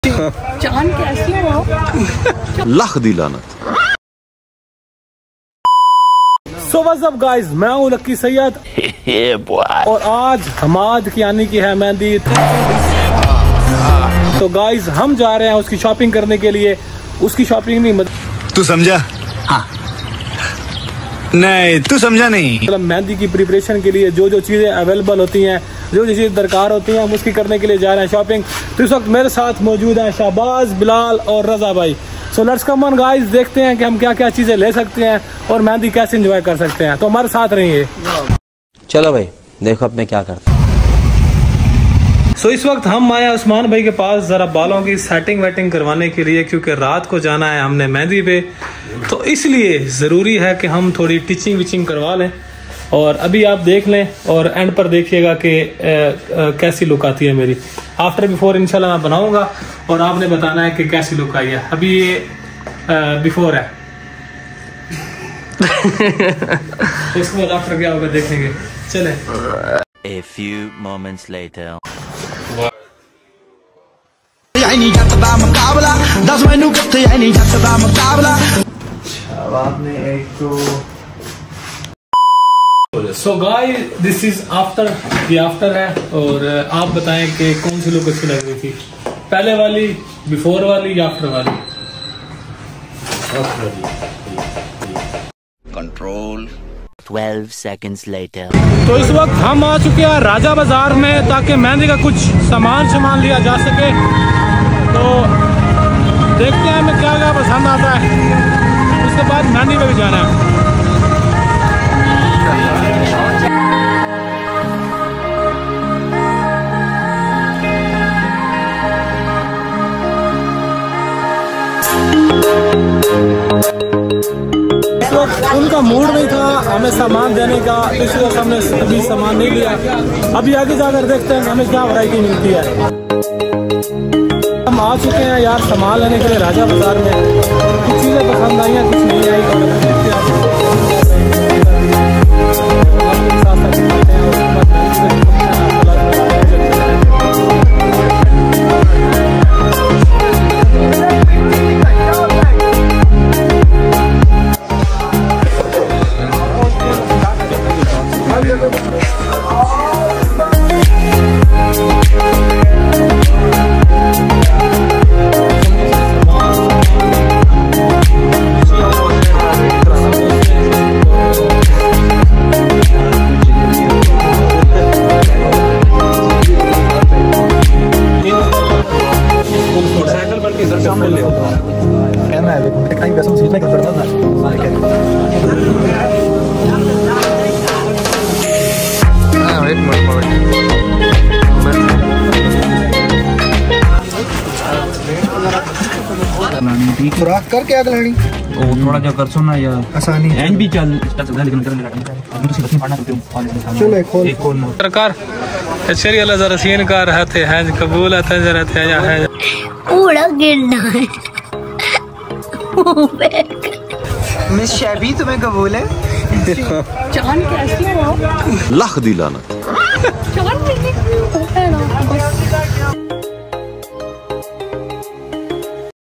जान कैसी हो? लख दी लानत। सो व्हाट्स अप गाइस, मैं हूँ लक्की सैयद और आज हमाद की यानी कि है मेहंदी। तो गाइस हम जा रहे हैं उसकी शॉपिंग करने के लिए। उसकी शॉपिंग नहीं तू समझा? हाँ। नहीं तू समझा नहीं। मतलब मेहंदी की प्रिपरेशन के लिए जो जो चीजें अवेलेबल होती हैं, जो जो चीजें दरकार होती हैं, हम उसकी करने के लिए जा रहे हैं शॉपिंग। तो इस वक्त मेरे साथ मौजूद हैं शाहबाज, बिलाल और रजा भाई। So let's come on guys, देखते हैं कि हम क्या क्या चीजें ले सकते हैं और मेहंदी कैसे एंजॉय कर सकते हैं। तो हमारे साथ रहिए। चलो भाई देखो अब मैं क्या करता हूँ। सो इस वक्त हम आए उस्मान भाई के पास जरा बालों की सेटिंग वेटिंग करवाने के लिए, क्योंकि रात को जाना है हमने मेहंदी पे, तो इसलिए ज़रूरी है कि हम थोड़ी टिचिंग विचिंग करवा लें। और अभी आप देख लें और एंड पर देखिएगा कि कैसी लुक आती है मेरी। आफ्टर बिफोर इंशाल्लाह मैं बनाऊंगा और आपने बताना है कि कैसी लुक आई है। अभी ये बिफोर है उसके बाद आफ्टर क्या होगा देखेंगे। चले। A few moments later. So guys this is after, ये आफ्टर है। और आप बताएं कि कौन सी लुक अच्छी लग रही थी, पहले वाली, बिफोर वाली या आफ्टर वाली? Control. 12 seconds later. तो इस वक्त हम आ चुके हैं राजा बाजार में, ताकि मेहंदी का कुछ सामान लिया जा सके। तो देखते हैं हमें क्या क्या पसंद आता है, उसके बाद मेहंदी पे भी जाना है। इस वक्त उनका मूड नहीं था हमें सामान देने का, इसलिए हमने अभी सामान नहीं लिया। अभी आगे जाकर देखते हैं हमें क्या वैरायटी मिलती है। हम आ चुके हैं यार सामान लेने के लिए राजा बाजार में। कुछ चीज़ें पसंद आई हैं, कुछ नहीं आई। और देखते हैं खुराक कर क्या गलानी वो थोड़ा जो कर सुना या आसानी एंड भी चल लेकिन करने लगा। चलो खोल सरकार शरी अल्लाह जरा सीन का रहते हैं कबूल आते हैं जरा थे या है उड़ा गिरना है। मिस शैबी तुम्हें कबूल है? जान कैसी हो? लख दी लानत।